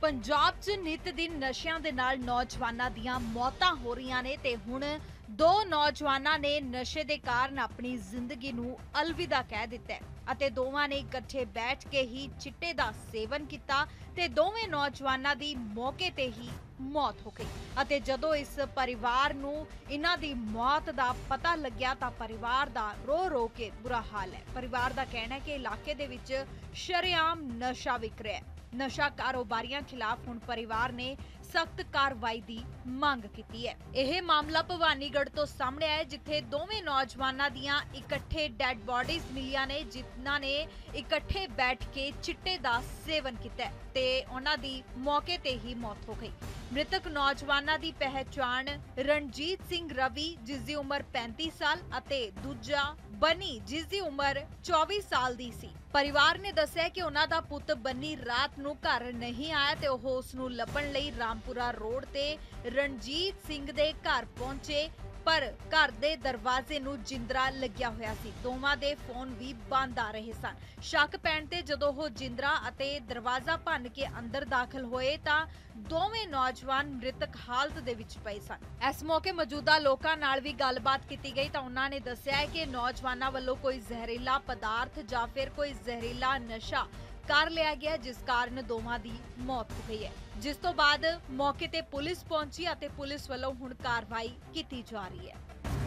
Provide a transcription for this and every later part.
पंजाब च नित दिन नशिਆਂ ਦੇ ਨਾਲ ਨੌਜਵਾਨਾਂ ਦੀਆਂ ਮੌਤਾਂ ਹੋ ਰਹੀਆਂ ਨੇ ਤੇ ਹੁਣ ਦੋ ਨੌਜਵਾਨਾਂ ਨੇ ਨਸ਼ੇ ਦੇ ਕਾਰਨ ਆਪਣੀ ਜ਼ਿੰਦਗੀ ਨੂੰ ਅਲਵਿਦਾ ਕਹਿ ਦਿੱਤਾ ਹੈ ਅਤੇ ਦੋਵਾਂ ਨੇ ਇਕੱਠੇ ਬੈਠ ਕੇ ਹੀ ਚਿੱਟੇ ਦਾ ਸੇਵਨ ਕੀਤਾ ਤੇ ਦੋਵੇਂ ਨੌਜਵਾਨਾਂ ਦੀ ਮੌਕੇ ਤੇ ਹੀ ਮੌਤ ਹੋ ਗਈ ਅਤੇ ਜਦੋਂ ਇਸ ਪਰਿਵਾਰ ਨੂੰ ਇਹਨਾਂ ਦੀ ਮੌਤ ਦਾ ਪਤਾ ਲੱਗਿਆ ਤਾਂ ਪਰਿਵਾਰ ਦਾ ਰੋ ਰੋ ਕੇ ਬੁਰਾ ਹਾਲ ਹੈ। ਪਰਿਵਾਰ ਦਾ ਕਹਿਣਾ ਹੈ ਕਿ ਇਲਾਕੇ ਦੇ ਵਿੱਚ ਸ਼ਰੇਆਮ ਨਸ਼ਾ ਵਿਕ ਰਿਹਾ ਹੈ। नशा कारोबारियों खिलाफ हुण परिवार ने सख्त कार्रवाई की मांग की है। यह मामला भवानीगढ़ तो सामने आया जिथे दोवें नौजवानों दियां इकट्ठे डेड बॉडीज मिलियां ने जिन्हां ने इकट्ठे बैठ के चिट्टे दा सेवन किया ते उन्हां दी मौके ते ही मौत हो गई। मृतक नौजवानों की पहचान रणजीत सिंह रवि जिसकी उम्र 35 साल अते दूजा बनी जिसकी उम्र 24 साल दी सी। परिवार ने दस्सिया कि उन्हां दा पुत बनी रात नूं घर नहीं आया ते ओह उस नूं लभण लई रामपुरा रोड ते रणजीत सिंह दे घर पहुंचे पर घर दे दरवाजे नूं जिंदरा लग्या होया सी। दोवां दे फोन भी बंद आ रहे सन। शक पैण ते जदों ओह जिंदरा अते दरवाजा भन्न के अंदर दाखिल होए तां दोवें नौजवान मृतक हालत दे विच पए सन। इस मौके मौजूदा लोकां नाल भी गलबात कीती गई तां उन्हां ने दस्सिया कि नौजवानां वल्लों कोई जहरीला पदार्थ जां फिर कोई जहरीला नशा कर लिया गया जिस कारण दोवां दी मौत हो गई है। जिस तो बाद मौके ते पुलिस पहुंची और पुलिस वालों हुण कार्रवाई की जा रही है।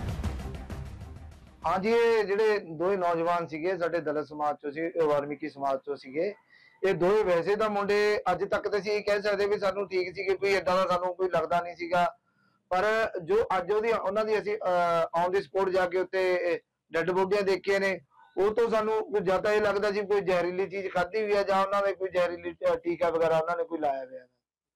हाँ जी, ये जिहड़े दोए नौजवान सीगे साडे दलित समाज चों सी, वाल्मीकि समाज चों सीगे। ये दोए वैसे तां मुंडे अज तक तां असीं कह सकदे भी सानूं ठीक सीगे, कोई इदां दा सानूं कोई लगदा नहीं सीगा। पर जो अज उन्हां दी असीं ऑन दी स्पॉट जाके उत्ते डैड बॉडीआं देखियां ने ਉਹ ਤੋਂ ਸਾਨੂੰ ਕੁਝ ਜ਼ਿਆਦਾ ਇਹ ਲੱਗਦਾ ਸੀ ਕੋਈ ਜ਼ਹਿਰੀਲੀ ਚੀਜ਼ ਖਾਧੀ ਹੋਈ ਹੈ ਜਾਂ ਉਹਨਾਂ ਨੇ ਕੋਈ ਜ਼ਹਿਰੀਲੀ ਟੀਕਾ ਵਗੈਰਾ ਉਹਨਾਂ ਨੇ ਕੋਈ ਲਾਇਆ ਹੋਇਆ।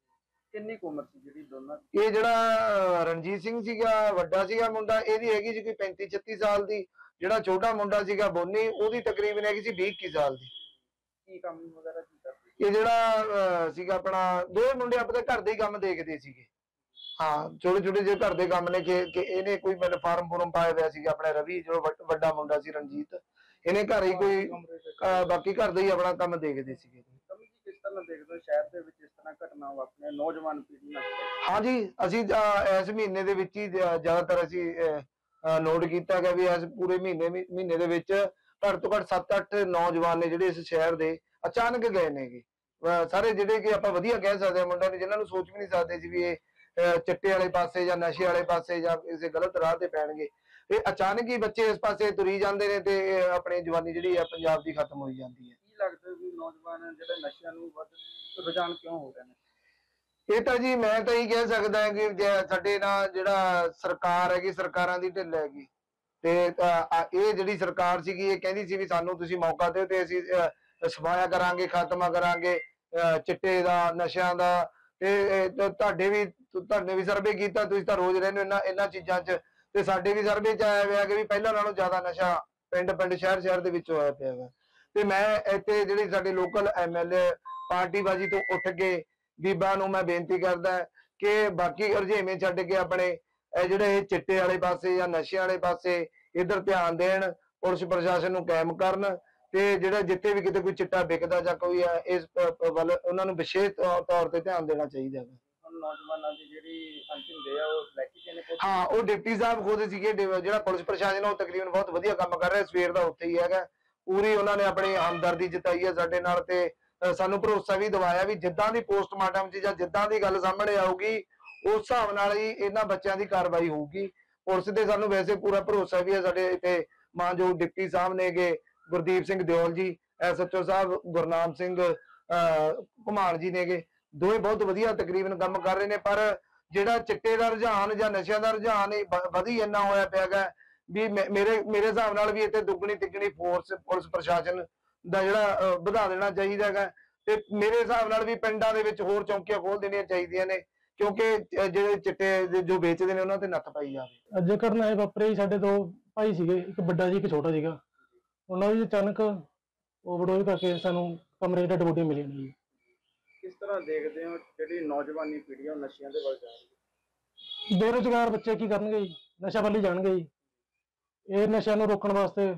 ਕਿੰਨੀ ਕੁ ਉਮਰ ਸੀ ਜਿਹੜੀ ਦੋਨਾਂ? ਇਹ ਜਿਹੜਾ ਰਣਜੀਤ ਸਿੰਘ ਸੀਗਾ ਵੱਡਾ ਸੀਗਾ ਮੁੰਡਾ, ਇਹਦੀ ਹੈਗੀ ਸੀ ਕੋਈ 35-36 ਸਾਲ ਦੀ। ਜਿਹੜਾ ਛੋਟਾ ਮੁੰਡਾ ਸੀਗਾ ਬੋਨੀ, ਉਹਦੀ ਤਕਰੀਬਨ ਹੈਗੀ ਸੀ 20-21 ਸਾਲ ਦੀ। ਕੀ ਕੰਮ ਵਗੈਰਾ ਕੀ ਕਰਦੇ? ਇਹ ਜਿਹੜਾ ਸੀਗਾ ਆਪਣਾ ਦੋਵੇਂ ਮੁੰਡੇ ਆਪਣੇ ਘਰ ਦੇ ਹੀ ਕੰਮ ਦੇਖਦੇ ਸੀਗੇ। ਹਾਂ, ਛੋਟੇ ਛੋਟੇ ਜਿਹੇ ਘਰ ਦੇ ਕੰਮ ਨੇ ਕਿ ਇਹਨੇ ਕੋਈ ਮੈਨੂੰ ਫਾਰਮ ਫੁਰਮ ਪਾਇਆ ਹੋਇਆ ਸੀਗਾ ਆਪਣਾ ਰਵੀ ਜੋ ਵੱਡਾ ਮੁੰਡਾ ਸੀ ਰਣਜੀਤ, ਇਹਨੇ ਘਰ ਹੀ ਕੋਈ ਬਾਕੀ ਘਰ ਦਾ ਹੀ ਆਪਣਾ ਕੰਮ ਦੇਖਦੇ ਸੀਗੇ। ਕਿਸ ਤਰ੍ਹਾਂ ਦੇਖਦੇ ਹੋ ਸ਼ਹਿਰ ਦੇ ਵਿੱਚ ਇਸ ਤਰ੍ਹਾਂ ਘਟਨਾ ਵਾਪਰੀਆਂ ਨੌਜਵਾਨ ਪੀੜ੍ਹੀ ਨਾਲ? ਹਾਂਜੀ, ਅਸੀਂ ਇਸ ਮਹੀਨੇ ਦੇ ਵਿੱਚ ਹੀ ਜ਼ਿਆਦਾਤਰ ਅਸੀਂ ਨੋਟ ਕੀਤਾ ਗਿਆ ਵੀ ਇਸ ਪੂਰੇ ਮਹੀਨੇ ਦੇ ਵਿੱਚ ਘੱਟ ਤੋਂ ਘੱਟ 7-8 ਨੌਜਵਾਨ ਨੇ ਜਿਹੜੇ ਇਸ ਸ਼ਹਿਰ ਦੇ ਅਚਾਨਕ ਗਏ ਨੇਗੇ। ਸਾਰੇ ਜਿਹੜੇ ਕਿ ਆਪਾਂ ਵਧੀਆ ਕਹਿ ਸਕਦੇ ਹਾਂ ਮੁੰਡਿਆਂ ਨੇ ਜਿਹਨਾਂ ਨੂੰ ਸੋਚ ਵੀ ਨਹੀਂ ਸਕਦੇ ਸੀ ਵੀ ਇਹ ਚਿੱਟੇ ਵਾਲੇ ਪਾਸੇ ਜਾਂ ਨਸ਼ੇ ਵਾਲੇ ਪਾਸੇ ਜਾਂ ਕਿਸੇ ਗਲਤ ਰਾਹ ਤੇ ਪੈਣਗੇ। ਇਹ ਅਚਾਨਕ ਹੀ ਬੱਚੇ ਇਸ ਪਾਸੇ ਤੁਰੀ ਜਾਂਦੇ ਨੇ ਤੇ ਆਪਣੀ ਜਵਾਨੀ ਜਿਹੜੀ ਆ ਪੰਜਾਬ ਦੀ ਖਤਮ ਹੋਈ ਜਾਂਦੀ ਹੈ। ਕੀ ਲੱਗਦਾ ਵੀ ਨੌਜਵਾਨ ਜਿਹੜੇ ਨਸ਼ਿਆਂ ਨੂੰ ਵੱਧ ਰੁਝਾਨ ਕਿਉਂ ਹੋ ਰਹੇ ਨੇ? ਇਹ ਤਾਂ ਜੀ ਮੈਂ ਤਾਂ ਇਹੀ ਕਹਿ ਸਕਦਾ ਹਾਂ ਕਿ ਸਾਡੇ ਨਾਲ ਜਿਹੜਾ ਸਰਕਾਰ ਹੈਗੀ, ਸਰਕਾਰਾਂ ਦੀ ਢਿੱਲ ਹੈਗੀ ਤੇ ਇਹ ਜਿਹੜੀ ਸਰਕਾਰ ਸੀਗੀ ਇਹ ਕਹਿੰਦੀ ਸੀ ਵੀ ਸਾਨੂੰ ਤੁਸੀਂ ਮੌਕਾ ਦਿਓ ਤੇ ਅਸੀਂ ਸਫਾਇਆ ਕਰਾਂਗੇ, ਖਾਤਮਾ ਕਰਾਂਗੇ ਚਿੱਟੇ ਦਾ, ਨਸ਼ਿਆਂ ਦਾ। ਤੇ ਤੁਹਾਡੇ ਵੀ ਸਰਵੇ ਕੀਤਾ, ਤੁਸੀਂ ਤਾਂ ਰੋਜ਼ ਰਹਿੰਦੇ ਹੋ ਇਹਨਾਂ ਚੀਜ਼ਾਂ 'ਚ ਤੇ ਸਾਡੇ ਵੀ ਸਰਵੇ 'ਚ ਆਇਆ ਹੋਇਆ ਕਿ ਵੀ ਪਹਿਲਾਂ ਨਾਲੋਂ ਜ਼ਿਆਦਾ ਨਸ਼ਾ ਪਿੰਡ ਸ਼ਹਿਰ ਦੇ ਵਿੱਚ ਹੋਇਆ ਪਿਆ ਵਾ। ਤੇ ਮੈਂ ਇੱਥੇ ਜਿਹੜੀ ਸਾਡੇ ਲੋਕਲ MLA ਪਾਰਟੀਬਾਜ਼ੀ ਤੋਂ ਉੱਠ ਕੇ ਬੀਬਾ ਨੂੰ ਮੈਂ ਬੇਨਤੀ ਕਰਦਾ ਕਿ ਬਾਕੀ ਰੁਝੇਵੇਂ ਛੱਡ ਕੇ ਆਪਣੇ ਜਿਹੜੇ ਚਿੱਟੇ ਵਾਲੇ ਪਾਸੇ ਜਾਂ ਨਸ਼ਿਆਂ ਵਾਲੇ ਪਾਸੇ ਇੱਧਰ ਧਿਆਨ ਦੇਣ, ਪੁਲਿਸ ਪ੍ਰਸ਼ਾਸਨ ਨੂੰ ਕਾਇਮ ਕਰਨ ਤੇ ਜਿਹੜਾ ਜਿੱਥੇ ਵੀ ਕਿਤੇ ਕੋਈ ਚਿੱਟਾ ਵਿਕਦਾ ਜਾਂ ਕੋਈ ਇਸ ਵੱਲ ਉਹਨਾਂ ਨੂੰ ਵਿਸ਼ੇਸ਼ ਤੌਰ ਤੇ ਧਿਆਨ ਦੇਣਾ ਚਾਹੀਦਾ ਹੈ। ਨੌਜਵਾਨਾਂ ਦੀ ਜਿਹੜੀ ਅੰਤਿਮ ਦੇ ਆ ਉਹ ਲੈ ਕੇ ਗਏ ਨੇ? ਹਾਂ, ਉਹ ਡਿਪਟੀ ਸਾਹਿਬ ਖੁਦ ਸੀਗੇ। ਜਿਹੜਾ ਪੁਲਿਸ ਪ੍ਰਸ਼ਾਸਨ ਉਹ ਤਕਰੀਬਨ ਬਹੁਤ ਵਧੀਆ ਕੰਮ ਕਰ ਰਿਹਾ, ਸਵੇਰ ਦਾ ਉੱਥੇ ਹੀ ਹੈਗਾ। ਪੂਰੀ ਉਹਨਾਂ ਨੇ ਆਪਣੀ ਹਮਦਰਦੀ ਜਤਾਈ ਹੈ ਸਾਡੇ ਨਾਲ ਤੇ ਸਾਨੂੰ ਭਰੋਸਾ ਵੀ ਦਿਵਾਇਆ ਵੀ ਜਿੱਦਾਂ ਦੀ ਪੋਸਟਮਾਰਟਮ 'ਚ ਜਾਂ ਜਿੱਦਾਂ ਦੀ ਗੱਲ ਸਾਹਮਣੇ ਆਊਗੀ ਉਸ ਹਿਸਾਬ ਨਾਲ ਹੀ ਇਹਨਾਂ ਬੱਚਿਆਂ ਦੀ ਕਾਰਵਾਈ ਹੋਊਗੀ। ਪੁਲਿਸ ਤੇ ਸਾਨੂੰ ਵੈਸੇ ਪੂਰਾ ਭਰੋਸਾ ਵੀ ਹੈ। ਸਾਡੇ ਇੱਥੇ ਮਾਨਯੋਗ ਡਿਪਟੀ ਸਾਹਿਬ ਨੇਗੇ ਗੁਰਦੀਪ ਸਿੰਘ ਦਿਓਲ ਜੀ, SHO ਸਾਹਿਬ ਗੁਰਨਾਮ ਸਿੰਘ ਘੁਮਾਣ ਜੀ ਨੇਗੇ, ਦੋਵੇਂ ਬਹੁਤ ਵਧੀਆ ਤਕਰੀਬਨ ਕੰਮ ਕਰ ਰਹੇ ਨੇ। ਪਰ ਜਿਹੜਾ ਚਿੱਟੇ ਦਾ ਰੁਝਾਨ ਜਾਂ ਨਸ਼ਿਆਂ ਦਾ ਰੁਝਾਨ ਵਧੀ ਇੰਨਾ ਹੋਇਆ ਪਿਆ ਗਾ ਵੀ ਮੇਰੇ ਹਿਸਾਬ ਨਾਲ ਵੀ ਇੱਥੇ ਦੁੱਗਣੀ ਤਿੱਗਣੀ ਫੋਰਸ ਪੁਲਿਸ ਪ੍ਰਸ਼ਾਸਨ ਦਾ ਜਿਹੜਾ ਵਧਾ ਦੇਣਾ ਚਾਹੀਦਾ ਹੈਗਾ ਤੇ ਮੇਰੇ ਹਿਸਾਬ ਨਾਲ ਵੀ ਪਿੰਡਾਂ ਦੇ ਵਿੱਚ ਹੋਰ ਚੌਂਕੀਆਂ ਖੋਲ ਦੇਣੀਆਂ ਚਾਹੀਦੀਆਂ ਨੇ ਕਿਉਂਕਿ ਜਿਹੜੇ ਚਿੱਟੇ ਜੋ ਵੇਚਦੇ ਨੇ ਉਹਨਾਂ ਤੇ ਨੱਥ ਪਾਈ ਜਾਵੇ। ਅੱਜ ਘਟਨਾ ਇਹ ਵਾਪਰੀ, ਸਾਡੇ ਦੋ ਭਾਈ ਸੀਗੇ, ਇੱਕ ਵੱਡਾ ਜੀ ਇੱਕ ਛੋਟਾ ਸੀਗਾ। ਉਹਨਾਂ ਦੀ ਅਚਾਨਕ ਓਵਰਡੋਜ਼ ਕਰਕੇ ਸਾਨੂੰ ਕਮਰੇ 'ਚ ਡੈਡ ਬੋਡੀਆਂ ਮਿਲੀਆਂ ਨੇ ਜੀ। ਕਿਸ ਤਰ੍ਹਾਂ ਦੇਖਦੇ ਹੋ ਜਿਹੜੀ ਨੌਜਵਾਨੀ ਪੀੜ੍ਹੀ ਆ ਨਸ਼ਿਆਂ ਦੇ ਵੱਲ ਜਾ ਰਹੀ ਹੈ? ਬੇਰੁਜ਼ਗਾਰ ਬੱਚੇ ਕੀ ਕਰਨਗੇ ਜੀ, ਨਸ਼ਾ ਵੱਲ ਹੀ ਜਾਣਗੇ ਜੀ। ਇਹ ਨਸ਼ਿਆਂ ਨੂੰ ਰੋਕਣ ਵਾਸਤੇ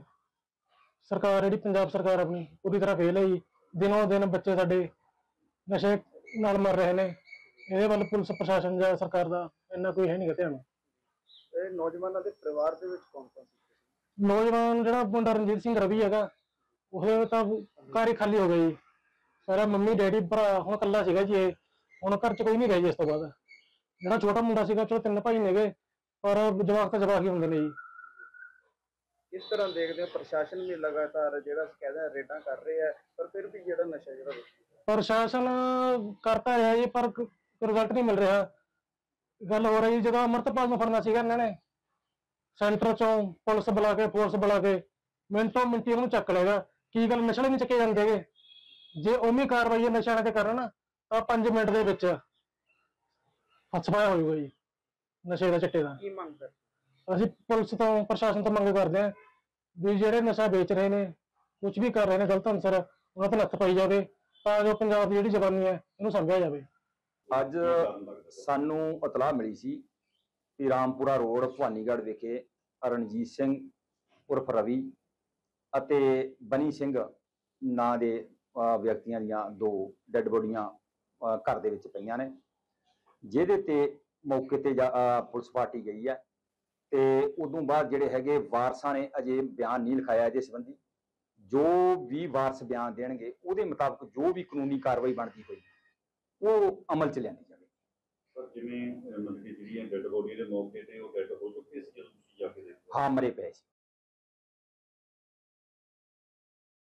ਸਰਕਾਰ ਜਿਹੜੀ ਪੰਜਾਬ ਸਰਕਾਰ ਆਪਣੀ ਪੂਰੀ ਤਰ੍ਹਾਂ ਫੇਲ ਹੈ ਜੀ। ਦਿਨੋਂ ਦਿਨ ਬੱਚੇ ਸਾਡੇ ਨਸ਼ੇ ਨਾਲ ਮਰ ਰਹੇ ਨੇ। ਇਹਦੇ ਵੱਲ ਪੁਲਿਸ ਪ੍ਰਸ਼ਾਸਨ ਜਾਂ ਸਰਕਾਰ ਦਾ ਇੰਨਾ ਕੋਈ ਹੈ ਨਹੀਂ ਗਾ ਧਿਆਨ। ਇਹ ਨੌਜਵਾਨਾਂ ਦੇ ਪਰਿਵਾਰ ਦੇ ਵਿੱਚ ਕੌਣ ਕੌਣ ਸੀ? ਨੌਜਵਾਨ ਜਿਹੜਾ ਮੁੰਡਾ ਰਣਜੀਤ ਸਿੰਘ ਰਵੀ ਹੈਗਾ, ਉਹਦੇ ਤਾਂ ਘਰ ਹੀ ਖਾਲੀ ਹੋ ਗਿਆ ਜੀ। ਸਾਰਾ ਮੰਮੀ ਡੈਡੀ ਭਰਾ ਹੁਣ ਇਕੱਲਾ ਸੀਗਾ ਜੀ ਇਹ। ਹੁਣ ਘਰ 'ਚ ਕੋਈ ਨਹੀਂ ਰਿਹਾ ਜੀ ਇਸ ਤੋਂ ਬਾਅਦ। ਜਿਹੜਾ ਛੋਟਾ ਮੁੰਡਾ ਸੀਗਾ, ਚਲੋ 3 ਭਾਈ ਨੇਗੇ, ਪਰ ਜਵਾਕ ਤਾਂ ਜਵਾਕ ਹੀ ਹੁੰਦੇ ਨੇ ਜੀ। ਇਸ ਤਰ੍ਹਾਂ ਦੇਖਦੇ ਹੋ ਪ੍ਰਸ਼ਾਸਨ ਵੀ ਲਗਾਤਾਰ ਜਿਹੜਾ ਕਹਿੰਦਾ ਰੇਡਾਂ ਕਰ ਰਿਹਾ ਹੈ, ਪਰ ਫਿਰ ਵੀ ਜਿਹੜਾ ਨਸ਼ਾ ਜਿਹੜਾ ਪ੍ਰਸ਼ਾਸਨ ਕਰਤਾ ਰਿਹਾ ਜੀ, ਪਰ ਰਿਜ਼ਲਟ ਨਹੀਂ ਮਿਲ ਰਿਹਾ। ਗੱਲ ਹੋ ਰਹੀ ਜਦੋਂ ਅਮਰਤਪਾਲ ਨੂੰ ਫੜਨਾ ਸੀਗਾ ਇਹਨਾਂ ਨੇ, ਸੈਂਟਰ ਚੋਂ ਪੁਲਿਸ ਬੁਲਾ ਕੇ ਫੋਰਸ ਬੁਲਾ ਕੇ ਮਿੰਟੋ ਮਿੰਟੀ ਉਹਨੂੰ ਚੱਕ ਲਏਗਾ। ਕੀ ਗੱਲ ਨਸ਼ੇ ਨਹੀਂ ਚੱਕੇ ਜਾਂਦੇਗੇ? ਜੇ ਉਮੀ ਕਾਰਵਾਈ ਨਸ਼ਿਆਂ ਤੇ ਕਰਨ ਤਾਂ 5 ਮਿੰਟ ਦੇ ਵਿੱਚ ਹੱਥ ਪਾਇਆ ਹੋ ਜਾਊਗਾ ਜੀ ਨਸ਼ੇ ਦਾ, ਚਿੱਟੇ ਦਾ। ਕੀ ਮੰਗ ਕਰ? ਅਸੀਂ ਪੁਲਿਸ ਤੋਂ ਪ੍ਰਸ਼ਾਸਨ ਤੋਂ ਮੰਗ ਕਰਦੇ ਹਾਂ ਵੀ ਜਿਹੜੇ ਨਸ਼ਾ ਵੇਚ ਰਹੇ ਨੇ, ਕੁਝ ਵੀ ਕਰ ਰਹੇ ਨੇ ਗਲਤ ਅਨਸਰ, ਉਹਨਾਂ ਤੇ ਨੱਥ ਪਾਈ ਜਾਵੇ ਤਾਂ ਜੋ ਪੰਜਾਬ ਦੀ ਜਿਹੜੀ ਜਵਾਨੀ ਹੈ ਇਹਨੂੰ ਸਮਝਿਆ ਜਾਵੇ। ਅੱਜ ਸਾਨੂੰ ਇਤਲਾਹ ਮਿਲੀ ਸੀ ਕਿ ਰਾਮਪੁਰਾ ਰੋਡ ਭਵਾਨੀਗੜ੍ਹ ਵਿਖੇ ਰਣਜੀਤ ਸਿੰਘ ਉਰਫ ਰਵੀ ਅਤੇ ਬਨੀ ਸਿੰਘ ਨਾਂ ਦੇ ਵਿਅਕਤੀਆਂ ਦੀਆਂ 2 ਡੈੱਡ ਬੋਡੀਆਂ ਘਰ ਦੇ ਵਿੱਚ ਪਈਆਂ ਨੇ, ਜਿਹਦੇ ਤੇ ਮੌਕੇ ਤੇ ਪੁਲਿਸ ਪਾਰਟੀ ਗਈ ਹੈ ਤੇ ਉਦੋਂ ਬਾਅਦ ਜਿਹੜੇ ਹੈਗੇ ਵਾਰਸਾਂ ਨੇ ਅਜੇ ਬਿਆਨ ਨਹੀਂ ਲਿਖਾਇਆ ਇਹਦੇ ਸੰਬੰਧੀ। ਜੋ ਵੀ ਵਾਰਸ ਬਿਆਨ ਦੇਣਗੇ ਉਹਦੇ ਮੁਤਾਬਕ ਜੋ ਵੀ ਕਾਨੂੰਨੀ ਕਾਰਵਾਈ ਬਣਦੀ ਹੋਈ ਉਹ ਅਮਲ 'ਚ ਲਿਆਂਦੀ ਜਾਵੇ। ਪਰ ਜਿਵੇਂ ਮਤਲਬ ਕਿ ਜਿਹੜੀਆਂ ਡੈੱਡ ਬੋਡੀ ਦੇ ਮੌਕੇ ਤੇ ਉਹ ਡੈੱਡ ਹੋ ਚੁੱਕੇ ਸੀ ਜਦੋਂ ਤੁਸੀਂ ਜਾ ਕੇ ਦੇਖੋ? ਹਾਂ, ਮਰੇ ਪਏ ਸੀ।